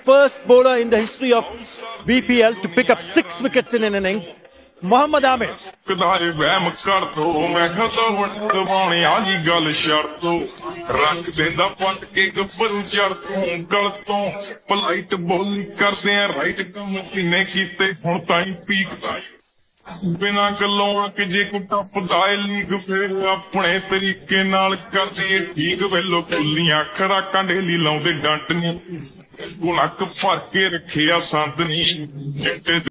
first bowler in the history of BBL to pick up 6 wickets in an innings, Mohammad Amir. बिना गलों कि जे को टपदा league फिर अपने तरीके नाल करदे ठीक वेलो कुलियां खड़ाकां ढेली लाउंदे डंट नी गुणक फड़ के रखिया संत नी